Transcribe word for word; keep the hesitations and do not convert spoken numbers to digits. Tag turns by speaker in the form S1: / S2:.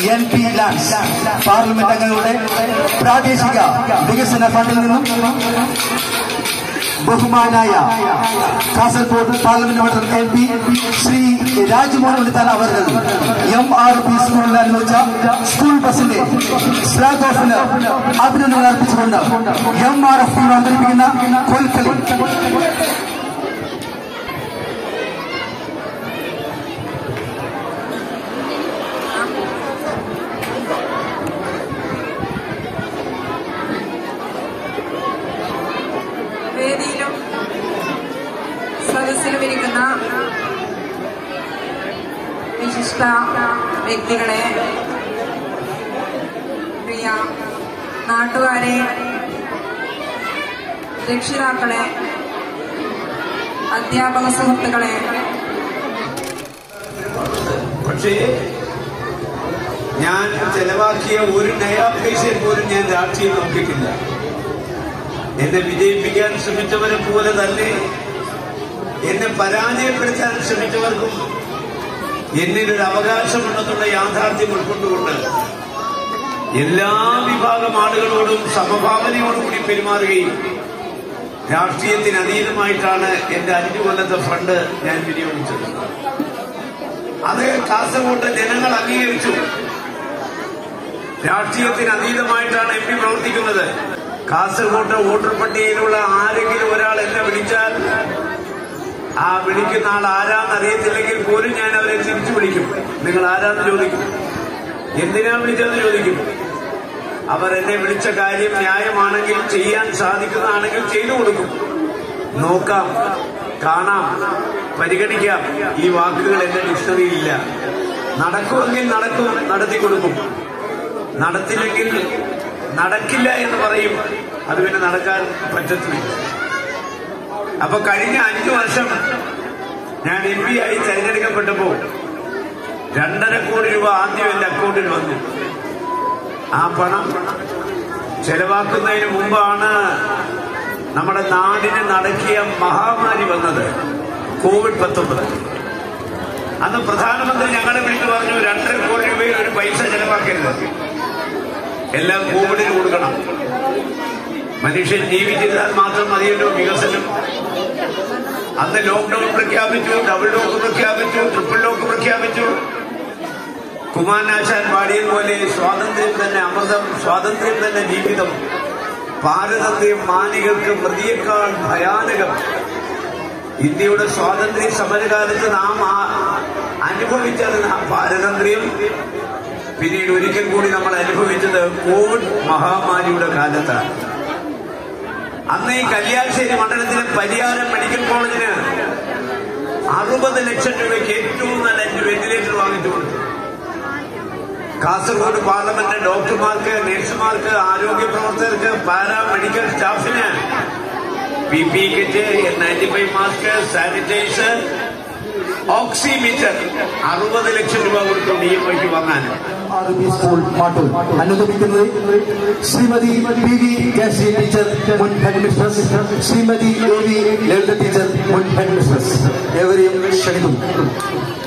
S1: N P lance parliament അംഗങ്ങളുടെ പ്രാദേശിക വികസന ഫണ്ടിൽ നിന്നും ബഹുമാനായ കാസർഗോഡ് പാർലമെന്റ് മണ്ഡലം എം പി ശ്രീ രാജ്മോഹൻ ഉണ്ണിത്താൻ അവർ എം ആർ പി സ്കൂളിൽ അനുവദിച്ച സ്കൂൾ ബസിന്റെ ഫ്ലാഗ് ഓഫിന് അഭിനന്ദനങ്ങൾ അർപ്പിച്ചുകൊണ്ട് എം ആർ എഫ് അവതരിപ്പിക്കുന്ന കൊൽക്കളി.
S2: വേദിയിലും സദസ്സിലും ഇരിക്കുന്ന വിശിഷ്ട വ്യക്തികളെ, പ്രിയ നാട്ടുകാരെ, രക്ഷിതാക്കളെ, അധ്യാപക സുഹൃത്തുക്കളെ,
S3: പക്ഷേ ഞാൻ ചെലവാക്കിയ ഒരു നയാ പൈസയിൽ പോലും ഞാൻ രാഷ്ട്രീയം നോക്കിയിട്ടില്ല. എന്നെ വിജയിപ്പിക്കാൻ ശ്രമിച്ചവരെ പോലെ തന്നെ എന്നെ പരാജയപ്പെടുത്താൻ ശ്രമിച്ചവർക്കും എന്നിലൊരു അവകാശമുണ്ടെന്നുള്ള യാഥാർത്ഥ്യം ഉൾക്കൊണ്ടുകൊണ്ട് എല്ലാ വിഭാഗം ആളുകളോടും സമഭാവനയോടുകൂടി പെരുമാറുകയും രാഷ്ട്രീയത്തിന് അതീതമായിട്ടാണ് എന്റെ അഞ്ചു കൊല്ലത്തെ ഫണ്ട് ഞാൻ വിനിയോഗിച്ചത്. അത് കാസർഗോഡ് ജനങ്ങൾ അംഗീകരിച്ചു. രാഷ്ട്രീയത്തിന് അതീതമായിട്ടാണ് എം പി പ്രവർത്തിക്കുന്നത്. കാസർഗോഡ് വോട്ടർ പട്ടികയിലുള്ള ആരെങ്കിലും ഒരാൾ എന്നെ വിളിച്ചാൽ ആ വിളിക്കുന്ന ആൾ ആരാന്ന് അറിയത്തില്ലെങ്കിൽ പോലും ഞാൻ അവരെ തിരിച്ചു വിളിക്കും. നിങ്ങൾ ആരാന്ന് ചോദിക്കും, എന്തിനാ വിളിച്ചതെന്ന് ചോദിക്കും. അവർ എന്നെ വിളിച്ച കാര്യം ന്യായമാണെങ്കിൽ, ചെയ്യാൻ സാധിക്കുന്നതാണെങ്കിൽ ചെയ്തു കൊടുക്കും. നോക്കാം, കാണാം, പരിഗണിക്കാം. ഈ വാക്കുകൾ എന്റെ ഡിക്ഷണറിയിലില്ല. നടക്കുമെങ്കിൽ നടക്കും, നടത്തി കൊടുക്കും. നടത്തില്ലെങ്കിൽ നടക്കില്ല എന്ന് പറയും. അത് പിന്നെ നടക്കാൻ പറ്റത്തില്ല. അപ്പൊ കഴിഞ്ഞ അഞ്ചു വർഷം ഞാൻ എം പി ആയി തെരഞ്ഞെടുക്കപ്പെട്ടപ്പോൾ രണ്ടര കോടി രൂപ ആദ്യം എന്റെ അക്കൗണ്ടിൽ വന്നു. ആ പണം ചെലവാക്കുന്നതിന് മുമ്പാണ് നമ്മുടെ നാടിനെ നടക്കിയ മഹാമാരി വന്നത്, കോവിഡ് പത്തൊമ്പത്. അന്ന് പ്രധാനമന്ത്രി ഞങ്ങളെ വിളിച്ചു പറഞ്ഞു, രണ്ടര കോടി രൂപയിൽ ഒരു പൈസ ചെലവാക്കരുത്, എല്ലാം കോവിഡിന് കൊടുക്കണം. മനുഷ്യൻ ജീവിച്ചിരുന്നാൽ മാത്രം മതിയല്ലോ വികസനം. അന്ന് ലോക്ക്ഡൌൺ പ്രഖ്യാപിച്ചു, ഡബിൾ ലോക്ക് പ്രഖ്യാപിച്ചു, ട്രിപ്പിൾ ലോക്ക് പ്രഖ്യാപിച്ചു. കുമാരനാശാൻ പാടിയതുപോലെ സ്വാതന്ത്ര്യം തന്നെ അമൃതം, സ്വാതന്ത്ര്യം തന്നെ ജീവിതം, പാരതന്ത്ര്യം മാനികൾക്ക് മൃതിയേക്കാൾ ഭയാനകം. ഇന്ത്യയുടെ സ്വാതന്ത്ര്യ സമരകാലത്ത് നാം അനുഭവിച്ചത് പാരതന്ത്ര്യം, പിന്നീട് ഒരിക്കൽ കൂടി നമ്മൾ അനുഭവിച്ചത് കോവിഡ് മഹാമാരിയുടെ കാലത്താണ്. അന്ന് ഈ കല്യാശ്ശേരി മണ്ഡലത്തിലെ പരിയാരം മെഡിക്കൽ കോളേജിന് അറുപത് ലക്ഷം രൂപയ്ക്ക് ഏറ്റവും നല്ല അഞ്ച് വെന്റിലേറ്റർ വാങ്ങിച്ചു കൊടുത്തു. കാസർഗോഡ് പാർലമെന്റ് ഡോക്ടർമാർക്ക്, നഴ്സുമാർക്ക്, ആരോഗ്യ പ്രവർത്തകർക്ക്, പാരാമെഡിക്കൽ സ്റ്റാഫിന് P P kit, N ninety five mask, sanitiser, oximeter അറുപത് ലക്ഷം രൂപ കൊടുത്തു ഡി എം ഐക്ക് വാങ്ങാൻ.
S1: സ്കൂൾ മാട്ടൂർ അനുഗമിക്കുന്നത് Shrimati P V Kasi teacher, മുൻ headmistress, Shrimati A V Lalitha teacher, മുൻ ഹെഡ് മിസ്ട്രസ്. ഏവരെയും ക്ഷണിക്കുന്നു.